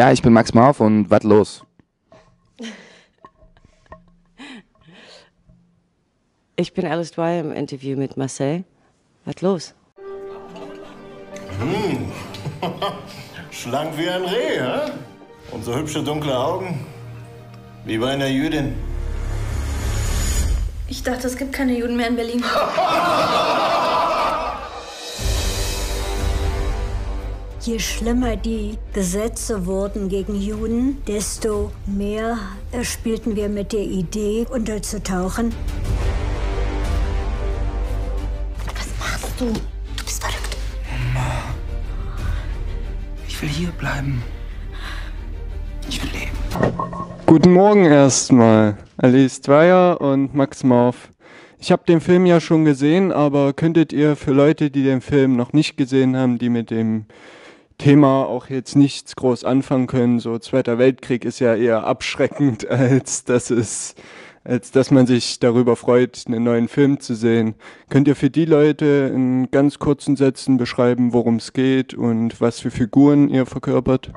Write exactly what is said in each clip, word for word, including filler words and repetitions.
Ja, ich bin Max Mauf und was los? Ich bin Alice Dwyer im Interview mit Marcel. Was los? Hm. Schlank wie ein Reh, hä? Und so hübsche dunkle Augen. Wie bei einer Jüdin. Ich dachte, es gibt keine Juden mehr in Berlin. Je schlimmer die Gesetze wurden gegen Juden, desto mehr spielten wir mit der Idee, unterzutauchen. Was machst du? Du bist verrückt. Mama, ich will hier bleiben. Ich will leben. Guten Morgen erstmal, Alice Dwyer und Max Mauf. Ich habe den Film ja schon gesehen, aber könntet ihr für Leute, die den Film noch nicht gesehen haben, die mit dem Thema auch jetzt nichts groß anfangen können, so Zweiter Weltkrieg ist ja eher abschreckend, als dass es, als dass man sich darüber freut, einen neuen Film zu sehen. Könnt ihr für die Leute in ganz kurzen Sätzen beschreiben, worum es geht und was für Figuren ihr verkörpert?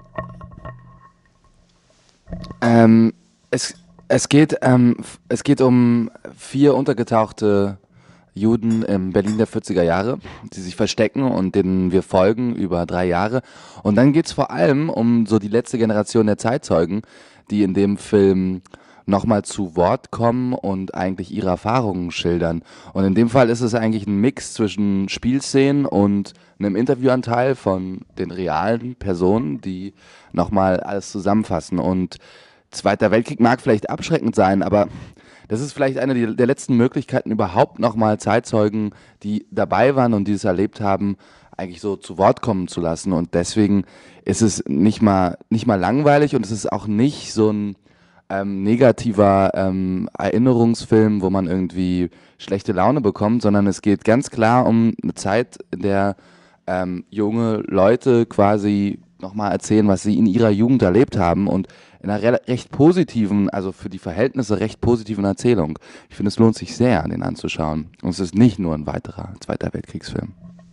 Ähm, es, es, geht, ähm, es geht um vier untergetauchte Juden im Berlin der vierziger Jahre, die sich verstecken und denen wir folgen über drei Jahre. Und dann geht es vor allem um so die letzte Generation der Zeitzeugen, die in dem Film nochmal zu Wort kommen und eigentlich ihre Erfahrungen schildern. Und in dem Fall ist es eigentlich ein Mix zwischen Spielszenen und einem Interviewanteil von den realen Personen, die nochmal alles zusammenfassen. Und Zweiter Weltkrieg mag vielleicht abschreckend sein, aber das ist vielleicht eine der letzten Möglichkeiten, überhaupt nochmal Zeitzeugen, die dabei waren und die es erlebt haben, eigentlich so zu Wort kommen zu lassen. Und deswegen ist es nicht mal, nicht mal langweilig und es ist auch nicht so ein ähm, negativer ähm, Erinnerungsfilm, wo man irgendwie schlechte Laune bekommt, sondern es geht ganz klar um eine Zeit, in der ähm, junge Leute quasi nochmal erzählen, was sie in ihrer Jugend erlebt haben und in einer re recht positiven, also für die Verhältnisse recht positiven Erzählung. Ich finde, es lohnt sich sehr, den anzuschauen. Und es ist nicht nur ein weiterer Zweiter Weltkriegsfilm.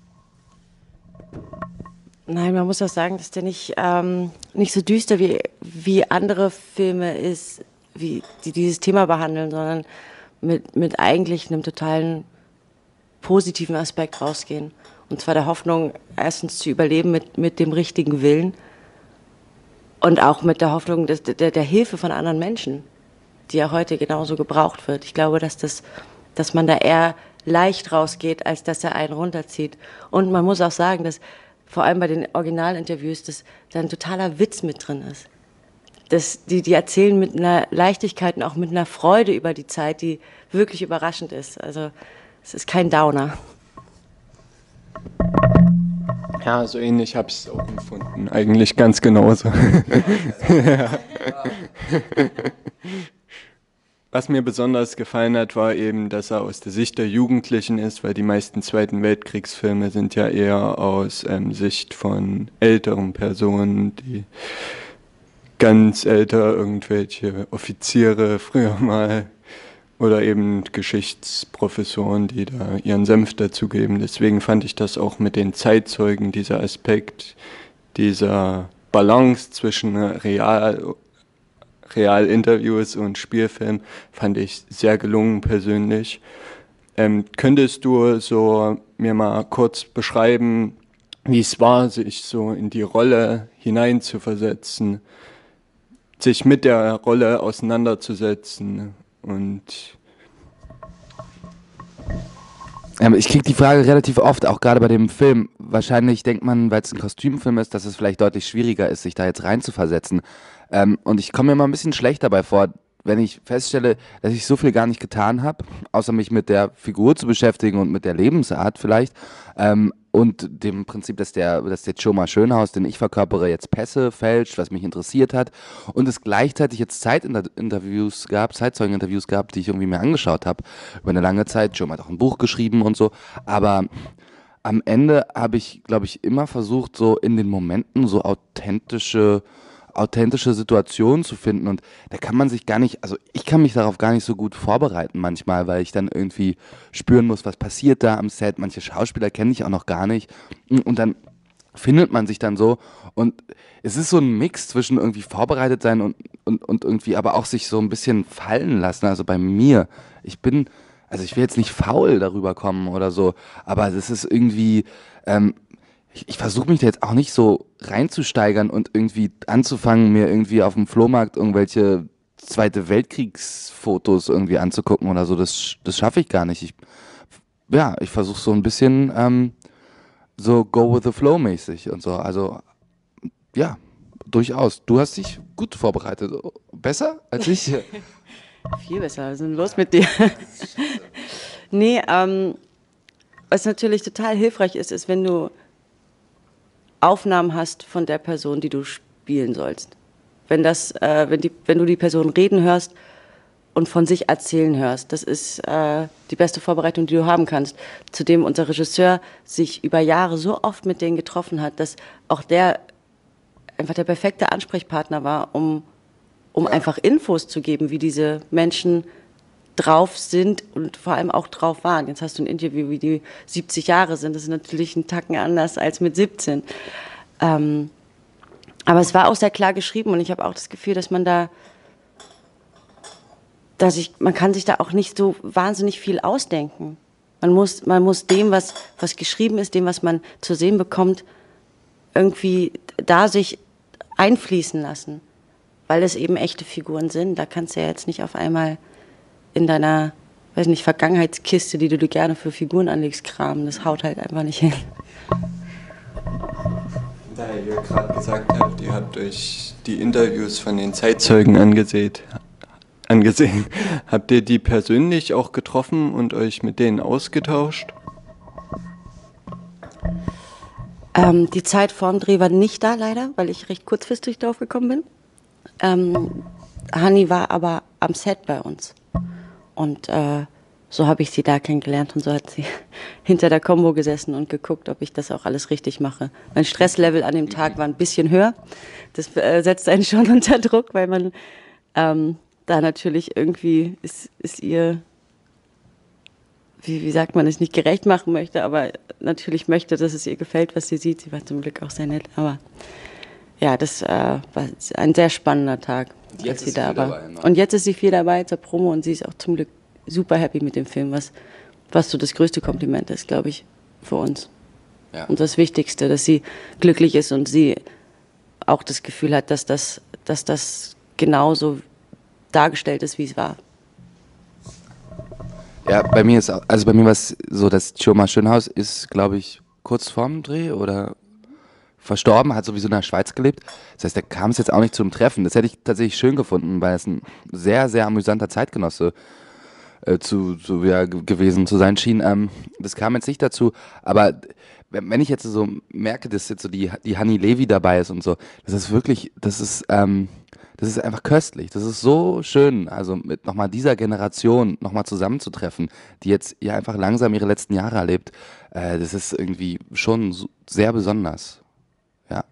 Nein, man muss auch sagen, dass der nicht, ähm, nicht so düster wie, wie andere Filme ist, wie, die dieses Thema behandeln, sondern mit, mit eigentlich einem totalen positiven Aspekt rausgehen. Und zwar der Hoffnung, erstens zu überleben mit, mit dem richtigen Willen und auch mit der Hoffnung des, der, der Hilfe von anderen Menschen, die ja heute genauso gebraucht wird. Ich glaube, dass, das, dass man da eher leicht rausgeht, als dass er einen runterzieht. Und man muss auch sagen, dass vor allem bei den Originalinterviews, dass da ein totaler Witz mit drin ist. Das, die, die erzählen mit einer Leichtigkeit und auch mit einer Freude über die Zeit, die wirklich überraschend ist. Also es ist kein Downer. Ja, so ähnlich habe ich es auch empfunden. Eigentlich ganz genauso. Ja. Was mir besonders gefallen hat, war eben, dass er aus der Sicht der Jugendlichen ist, weil die meisten Zweiten Weltkriegsfilme sind ja eher aus ähm, Sicht von älteren Personen, die ganz älter, irgendwelche Offiziere früher mal oder eben Geschichtsprofessoren, die da ihren Senf dazugeben. Deswegen fand ich das auch mit den Zeitzeugen, dieser Aspekt, dieser Balance zwischen Real, Realinterviews und Spielfilm, fand ich sehr gelungen persönlich. Ähm, könntest du so mir mal kurz beschreiben, wie es war, sich so in die Rolle hineinzuversetzen, sich mit der Rolle auseinanderzusetzen? Und Ähm, ich kriege die Frage relativ oft, auch gerade bei dem Film. Wahrscheinlich denkt man, weil es ein Kostümfilm ist, dass es vielleicht deutlich schwieriger ist, sich da jetzt reinzuversetzen. Ähm, und ich komme mir immer ein bisschen schlecht dabei vor, wenn ich feststelle, dass ich so viel gar nicht getan habe, außer mich mit der Figur zu beschäftigen und mit der Lebensart vielleicht. Ähm, und dem Prinzip, dass der, dass der Choma Schönhaus, den ich verkörpere, jetzt Pässe fälscht, was mich interessiert hat. Und es gleichzeitig jetzt Zeitinterviews gab, Zeitzeugeninterviews gab, die ich irgendwie mir angeschaut habe. Über eine lange Zeit. Choma hat auch ein Buch geschrieben und so. Aber am Ende habe ich, glaube ich, immer versucht, so in den Momenten so authentische authentische Situationen zu finden und da kann man sich gar nicht, also ich kann mich darauf gar nicht so gut vorbereiten manchmal, weil ich dann irgendwie spüren muss, was passiert da am Set. Manche Schauspieler kenne ich auch noch gar nicht und dann findet man sich dann so und es ist so ein Mix zwischen irgendwie vorbereitet sein und, und, und irgendwie aber auch sich so ein bisschen fallen lassen. Also bei mir, ich bin, also ich will jetzt nicht faul darüber kommen oder so, aber das ist irgendwie, ähm, ich, ich versuche mich da jetzt auch nicht so reinzusteigern und irgendwie anzufangen, mir irgendwie auf dem Flohmarkt irgendwelche Zweite Weltkriegsfotos irgendwie anzugucken oder so. Das, das schaffe ich gar nicht. Ich, ja, ich versuche so ein bisschen ähm, so go with the flow mäßig und so. Also ja, durchaus. Du hast dich gut vorbereitet. Besser als ich? Viel besser. Was ist denn los mit dir? Nee, ähm, was natürlich total hilfreich ist, ist, wenn du Aufnahmen hast von der Person, die du spielen sollst. Wenn, das, äh, wenn, die, wenn du die Person reden hörst und von sich erzählen hörst, das ist äh, die beste Vorbereitung, die du haben kannst. Zudem unser Regisseur sich über Jahre so oft mit denen getroffen hat, dass auch der einfach der perfekte Ansprechpartner war, um, um ja. einfach Infos zu geben, wie diese Menschen drauf sind und vor allem auch drauf waren. Jetzt hast du ein Interview, wie die siebzig Jahre sind. Das ist natürlich ein Tacken anders als mit siebzehn. Ähm, aber es war auch sehr klar geschrieben und ich habe auch das Gefühl, dass man da, dass ich, man kann sich da auch nicht so wahnsinnig viel ausdenken. Man muss, man muss dem, was, was geschrieben ist, dem, was man zu sehen bekommt, irgendwie da sich einfließen lassen, weil es eben echte Figuren sind. Da kannst du ja jetzt nicht auf einmal in deiner, weiß nicht, Vergangenheitskiste, die du dir gerne für Figuren anlegst, kramen. Das haut halt einfach nicht hin. Da ihr gerade gesagt habt, ihr habt euch die Interviews von den Zeitzeugen angesehen, angesehen. Habt ihr die persönlich auch getroffen und euch mit denen ausgetauscht? Ähm, die Zeit vorm Dreh war nicht da, leider, weil ich recht kurzfristig drauf gekommen bin. Ähm, Hanni war aber am Set bei uns. Und äh, so habe ich sie da kennengelernt und so hat sie hinter der Combo gesessen und geguckt, ob ich das auch alles richtig mache. Mein Stresslevel an dem Tag war ein bisschen höher. Das äh, setzt einen schon unter Druck, weil man ähm, da natürlich irgendwie ist, ist ihr, wie, wie sagt man, es nicht gerecht machen möchte, aber natürlich möchte, dass es ihr gefällt, was sie sieht. Sie war zum Glück auch sehr nett, aber ja, das äh, war ein sehr spannender Tag, jetzt als sie da war. Dabei, ne? Und jetzt ist sie viel dabei zur Promo und sie ist auch zum Glück super happy mit dem Film, was, was so das größte Kompliment ist, glaube ich, für uns. Ja. Und das Wichtigste, dass sie glücklich ist und sie auch das Gefühl hat, dass das, dass das genauso dargestellt ist, wie es war. Ja, bei mir ist, also bei mir war es so, dass Chioma Schönhaus ist, glaube ich, kurz vorm Dreh oder verstorben, hat sowieso in der Schweiz gelebt. Das heißt, da kam es jetzt auch nicht zum Treffen. Das hätte ich tatsächlich schön gefunden, weil es ein sehr, sehr amüsanter Zeitgenosse äh, zu, zu ja, gewesen zu sein schien. Ähm, das kam jetzt nicht dazu, aber wenn ich jetzt so merke, dass jetzt so die, die Hanni Levi dabei ist und so, das ist wirklich, das ist, ähm, das ist einfach köstlich. Das ist so schön, also mit nochmal dieser Generation nochmal zusammenzutreffen, die jetzt ja einfach langsam ihre letzten Jahre erlebt. Äh, das ist irgendwie schon so, sehr besonders. Ja.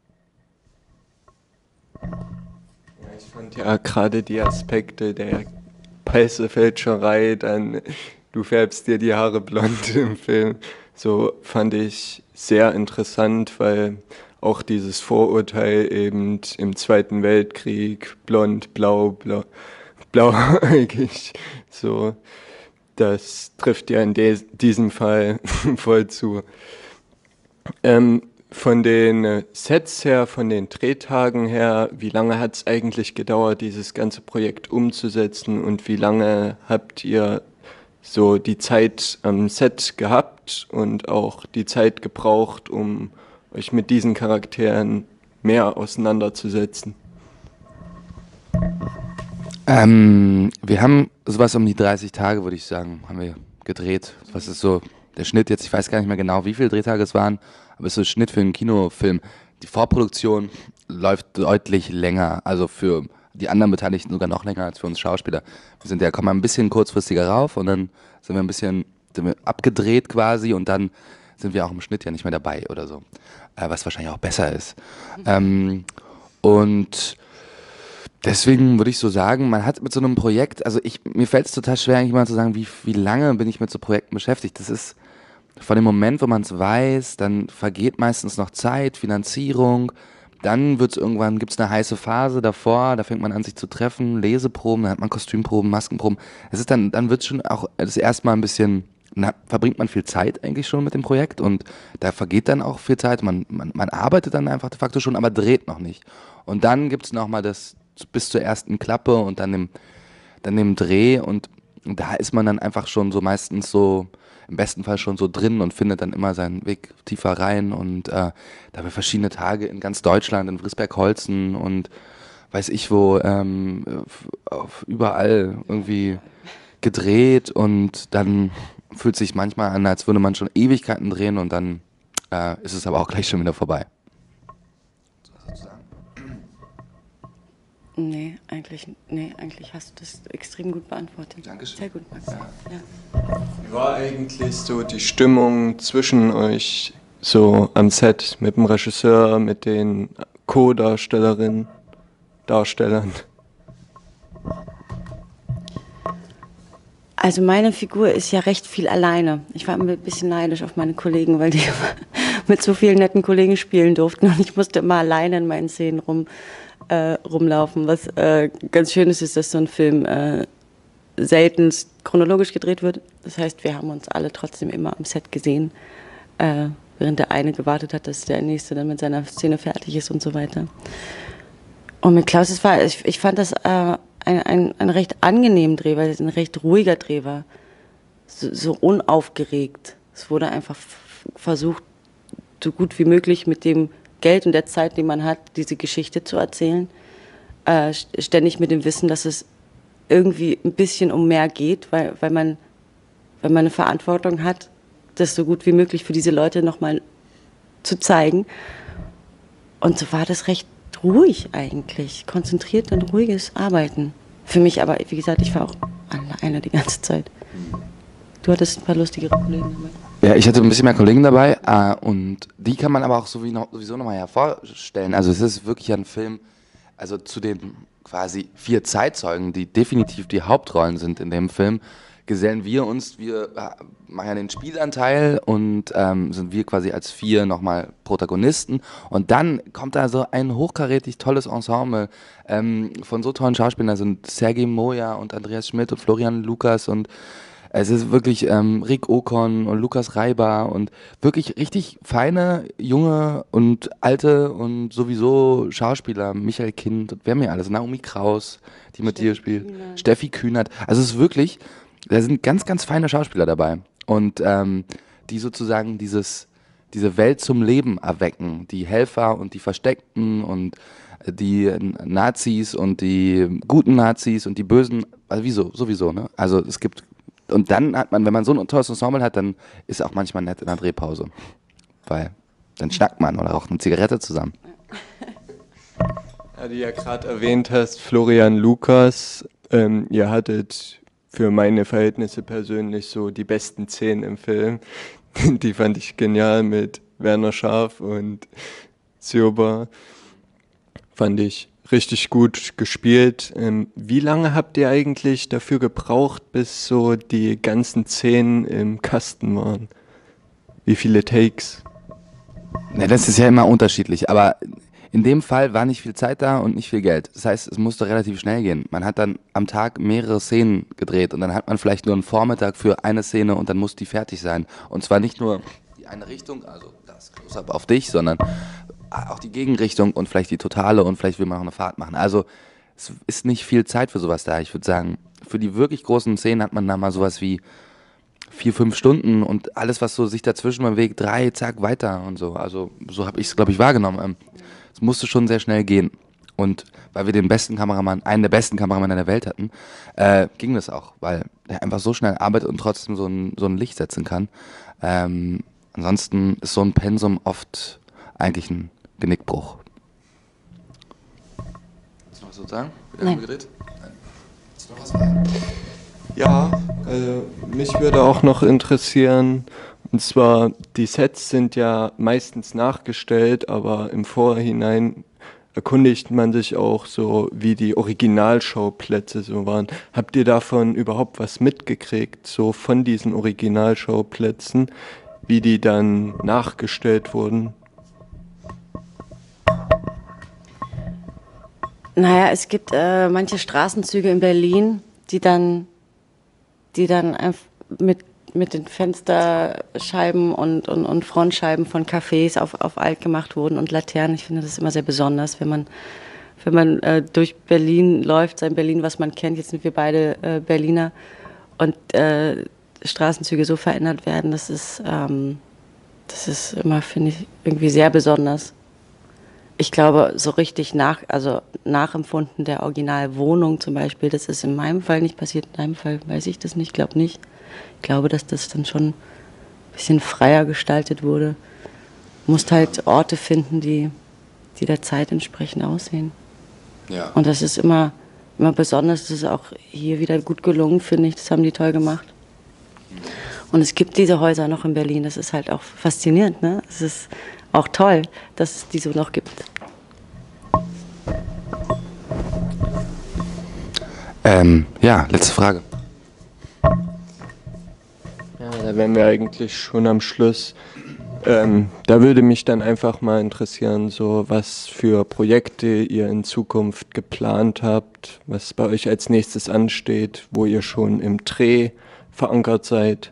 Ja, ich fand ja gerade die Aspekte der Peißefälscherei, dann du färbst dir die Haare blond im Film, so fand ich sehr interessant, weil auch dieses Vorurteil eben im Zweiten Weltkrieg, blond, blau, blau, blauäugig, so, das trifft ja in de- diesem Fall voll zu. Ähm, von den Sets her, von den Drehtagen her, wie lange hat es eigentlich gedauert, dieses ganze Projekt umzusetzen und wie lange habt ihr so die Zeit am Set gehabt und auch die Zeit gebraucht, um euch mit diesen Charakteren mehr auseinanderzusetzen? Ähm, wir haben sowas um die dreißig Tage, würde ich sagen, haben wir gedreht. Was ist so der Schnitt jetzt? Ich weiß gar nicht mehr genau, wie viele Drehtage es waren, aber es ist so ein Schnitt für einen Kinofilm. Die Vorproduktion läuft deutlich länger, also für die anderen Beteiligten sogar noch länger als für uns Schauspieler. Wir sind ja, kommen ein bisschen kurzfristiger rauf und dann sind wir ein bisschen sind wir abgedreht quasi und dann sind wir auch im Schnitt ja nicht mehr dabei oder so, äh, was wahrscheinlich auch besser ist. Mhm. Ähm, und deswegen würde ich so sagen, man hat mit so einem Projekt, also ich, mir fällt es total schwer, eigentlich mal zu sagen, wie, wie lange bin ich mit so Projekten beschäftigt. Das ist von dem Moment, wo man es weiß, dann vergeht meistens noch Zeit, Finanzierung, dann wird's irgendwann, gibt's eine heiße Phase davor, da fängt man an sich zu treffen, Leseproben, dann hat man Kostümproben, Maskenproben. Es ist dann, dann wird's schon auch das erste Mal ein bisschen, na, verbringt man viel Zeit eigentlich schon mit dem Projekt und da vergeht dann auch viel Zeit, man, man, man arbeitet dann einfach de facto schon, aber dreht noch nicht. Und dann gibt's nochmal das bis zur ersten Klappe und dann dem, dann dem Dreh und da ist man dann einfach schon so meistens so, im besten Fall schon so drin und findet dann immer seinen Weg tiefer rein und äh, da haben wir verschiedene Tage in ganz Deutschland, in Friesberg-Holzen und weiß ich wo, ähm, auf, überall irgendwie gedreht und dann fühlt sich manchmal an, als würde man schon Ewigkeiten drehen und dann äh, ist es aber auch gleich schon wieder vorbei. Nee, eigentlich, nee, eigentlich hast du das extrem gut beantwortet. Dankeschön. Sehr gut, Max. Ja. Wie war eigentlich so die Stimmung zwischen euch so am Set mit dem Regisseur, mit den Co-Darstellerinnen, Darstellern? Also meine Figur ist ja recht viel alleine. Ich war ein bisschen neidisch auf meine Kollegen, weil die mit so vielen netten Kollegen spielen durften und ich musste immer alleine in meinen Szenen rum. Äh, rumlaufen. Was äh, ganz schön ist, ist, dass so ein Film äh, selten chronologisch gedreht wird. Das heißt, wir haben uns alle trotzdem immer am Set gesehen, äh, während der eine gewartet hat, dass der nächste dann mit seiner Szene fertig ist und so weiter. Und mit Klaus, es war, ich, ich fand das äh, ein, ein, ein recht angenehmen Dreh, weil es ein recht ruhiger Dreh war. So, so unaufgeregt. Es wurde einfach f- versucht, so gut wie möglich mit dem Geld und der Zeit, die man hat, diese Geschichte zu erzählen. Äh, ständig mit dem Wissen, dass es irgendwie ein bisschen um mehr geht, weil, weil, man, weil man eine Verantwortung hat, das so gut wie möglich für diese Leute nochmal zu zeigen. Und so war das recht ruhig eigentlich, konzentriert und ruhiges Arbeiten. Für mich aber, wie gesagt, ich war auch alleine die ganze Zeit. Du hattest ein paar lustigere Kollegen dabei. Ja, ich hatte ein bisschen mehr Kollegen dabei äh, und die kann man aber auch so wie noch, sowieso nochmal hervorstellen. Also es ist wirklich ein Film, also zu den quasi vier Zeitzeugen, die definitiv die Hauptrollen sind in dem Film, gesellen wir uns, wir äh, machen ja den Spielanteil und ähm, sind wir quasi als vier nochmal Protagonisten und dann kommt da so ein hochkarätig tolles Ensemble ähm, von so tollen Schauspielern, da sind Sergej Moja und Andreas Schmidt und Florian Lukas und es ist wirklich ähm, Rick Okon und Lukas Reiber und wirklich richtig feine, junge und alte und sowieso Schauspieler. Michael Kind und wer mir alles, Naomi Kraus, die mit dir spielt, Kühnert. Steffi Kühnert. Also es ist wirklich, da sind ganz, ganz feine Schauspieler dabei und ähm, die sozusagen dieses, diese Welt zum Leben erwecken. Die Helfer und die Versteckten und die Nazis und die guten Nazis und die Bösen, also wieso, sowieso, ne? Also es gibt und dann hat man, wenn man so ein tolles Ensemble hat, dann ist auch manchmal nett in der Drehpause. Weil dann schnackt man oder raucht eine Zigarette zusammen. Ja, die ja gerade erwähnt hast, Florian Lukas, ähm, ihr hattet für meine Verhältnisse persönlich so die besten Szenen im Film. Die fand ich genial mit Werner Scharf und Zioba. Fand ich richtig gut gespielt. Ähm, wie lange habt ihr eigentlich dafür gebraucht, bis so die ganzen Szenen im Kasten waren? Wie viele Takes? Ja, das ist ja immer unterschiedlich, aber in dem Fall war nicht viel Zeit da und nicht viel Geld. Das heißt, es musste relativ schnell gehen. Man hat dann am Tag mehrere Szenen gedreht und dann hat man vielleicht nur einen Vormittag für eine Szene und dann muss die fertig sein. Und zwar nicht nur die eine Richtung, also das Close-Up auf dich, sondern auch die Gegenrichtung und vielleicht die Totale und vielleicht will man auch eine Fahrt machen. Also es ist nicht viel Zeit für sowas da. Ich würde sagen, für die wirklich großen Szenen hat man da mal sowas wie vier, fünf Stunden und alles, was so sich dazwischen bewegt, drei, zack, weiter und so. Also so habe ich es, glaube ich, wahrgenommen. Es musste schon sehr schnell gehen. Und weil wir den besten Kameramann, einen der besten Kameramänner der Welt hatten, äh, ging das auch, weil er einfach so schnell arbeitet und trotzdem so ein, so ein Licht setzen kann. Ähm, ansonsten ist so ein Pensum oft eigentlich ein Genickbruch. Willst du noch was so sagen? Nein. Gedreht? Nein. Willst du noch was sagen? Ja, also mich würde auch noch interessieren, und zwar die Sets sind ja meistens nachgestellt, aber im Vorhinein erkundigt man sich auch so, wie die Originalschauplätze so waren. Habt ihr davon überhaupt was mitgekriegt, so von diesen Originalschauplätzen? wie die dann nachgestellt wurden? Naja, es gibt äh, manche Straßenzüge in Berlin, die dann, die dann einfach mit, mit den Fensterscheiben und, und, und Frontscheiben von Cafés auf, auf alt gemacht wurden und Laternen. Ich finde das immer sehr besonders, wenn man, wenn man äh, durch Berlin läuft, sein Berlin, was man kennt. Jetzt sind wir beide äh, Berliner und äh, Straßenzüge so verändert werden. Das ist, ähm, das ist immer, finde ich, irgendwie sehr besonders. Ich glaube, so richtig nach, also nachempfunden der Originalwohnung zum Beispiel, das ist in meinem Fall nicht passiert. In deinem Fall weiß ich das nicht, glaube nicht. Ich glaube, dass das dann schon ein bisschen freier gestaltet wurde. Du musst halt Orte finden, die, die der Zeit entsprechend aussehen. Ja. Und das ist immer, immer besonders. Das ist auch hier wieder gut gelungen, finde ich. Das haben die toll gemacht. Und es gibt diese Häuser noch in Berlin. Das ist halt auch faszinierend, ne? Es ist auch toll, dass es die so noch gibt. Ähm, ja, letzte Frage. Ja, da wären wir eigentlich schon am Schluss. Ähm, da würde mich dann einfach mal interessieren, so was für Projekte ihr in Zukunft geplant habt, was bei euch als nächstes ansteht, wo ihr schon im Dreh verankert seid.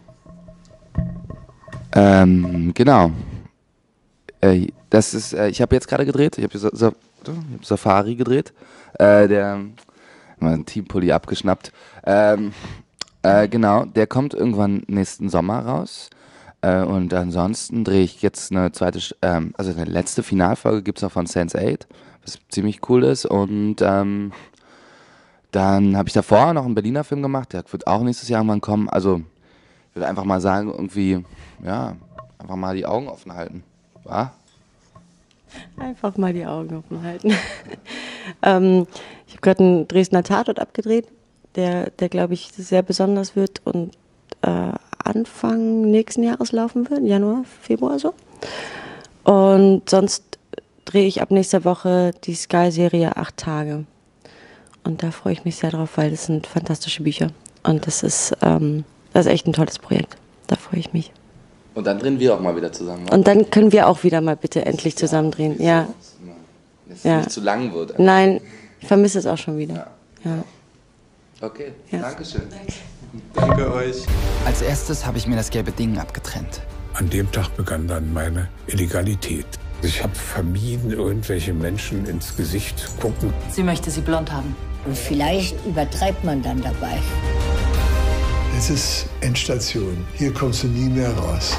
Ähm, genau. Äh, das ist, äh, ich habe jetzt gerade gedreht, ich habe Sa Sa Safari gedreht, äh, der, mein Teampulli abgeschnappt, ähm, äh, genau, der kommt irgendwann nächsten Sommer raus äh, und ansonsten drehe ich jetzt eine zweite, ähm, also eine letzte Finalfolge gibt es noch von Sense eight, was ziemlich cool ist und ähm, dann habe ich davor noch einen Berliner Film gemacht, der wird auch nächstes Jahr irgendwann kommen, also ich würde einfach mal sagen, irgendwie, ja, einfach mal die Augen offen halten. Was? Einfach mal die Augen offen halten. ähm, ich habe gerade einen Dresdner Tatort abgedreht, der, der glaube ich, sehr besonders wird und äh, Anfang nächsten Jahres laufen wird, Januar, Februar so. Und sonst drehe ich ab nächster Woche die Sky-Serie Acht Tage. Und da freue ich mich sehr drauf, weil das sind fantastische Bücher. Und das ist, ähm, das ist echt ein tolles Projekt. Da freue ich mich. Und dann drehen wir auch mal wieder zusammen. Ne? Und dann können wir auch wieder mal bitte endlich zusammen drehen. Ja. Dass es Ja. nicht zu lang wird. Nein, ich vermisse es auch schon wieder. Ja. Ja. Okay, Ja. Dankeschön. Danke euch. Als erstes habe ich mir das gelbe Ding abgetrennt. An dem Tag begann dann meine Illegalität. Ich habe vermieden, irgendwelche Menschen ins Gesicht gucken. Sie möchte sie blond haben. Und vielleicht übertreibt man dann dabei. Es ist Endstation. Hier kommst du nie mehr raus.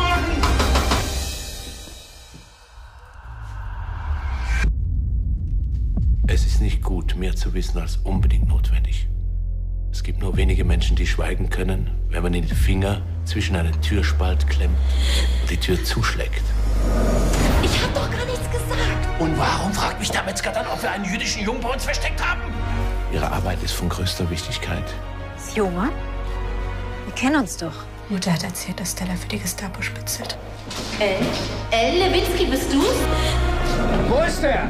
Es ist nicht gut, mehr zu wissen als unbedingt notwendig. Es gibt nur wenige Menschen, die schweigen können, wenn man ihnen den Finger zwischen einen Türspalt klemmt und die Tür zuschlägt. Ich hab doch gar nichts gesagt. Und warum fragt mich der Metzger dann, ob wir einen jüdischen Jungen bei uns versteckt haben? Ihre Arbeit ist von größter Wichtigkeit. Joma? Wir kennen uns doch. Mutter hat erzählt, dass Stella für die Gestapo spitzelt. El? El Lewinsky, bist du's? Wo ist er?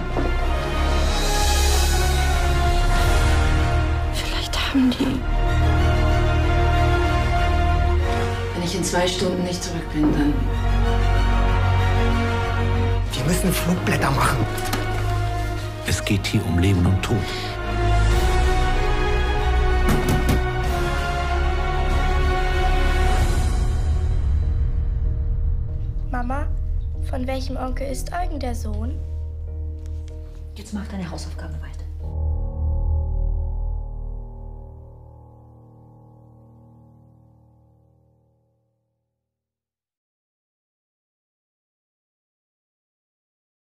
Vielleicht haben die... Wenn ich in zwei Stunden nicht zurück bin, dann... Wir müssen Flugblätter machen. Es geht hier um Leben und Tod. Mama, von welchem Onkel ist Eugen der Sohn? Jetzt mach deine Hausaufgabe weiter.